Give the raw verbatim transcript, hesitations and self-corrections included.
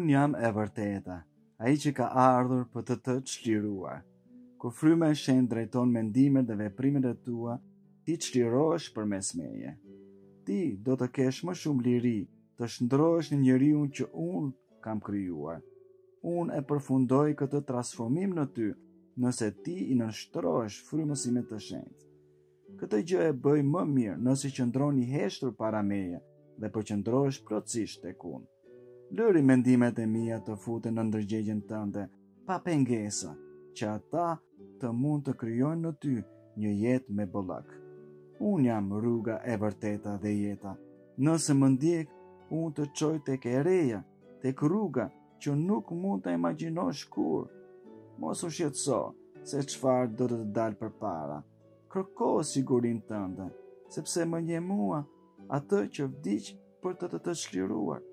Unë jam e vërteta, ai që ka ardhur për të të çliruar. Kur fryma e shenjtë drejton mendimet dhe veprimet e tua, ti çlirohesh përmes meje. Ti do të kesh më shumë liri të shndrohesh në njeriu që unë kam krijuar. Unë e përfundoj këtë transformim në ty, nëse ti i nënshtrohesh frymësimit të shenjtë. Këtë gjë e bëj më mirë nëse qëndron i heshtur para meje dhe përqendrohesh plotësisht tek unë. Lëri mendimet e mia të futen në ndërgjegjen tënde, pa pengesa, që ata të mund të krijojnë në ty një jetë me bollak. Unë jam rruga e vërteta dhe jeta. Nëse më ndjek, unë të çoj tek e reja, tek rruga që nuk mund të imagjinosh kur. Mos u shqetëso se çfarë do të të dalë përpara. Kërko sigurinë tënde, sepse më nje mua atë që vdiq për të të të çliruar.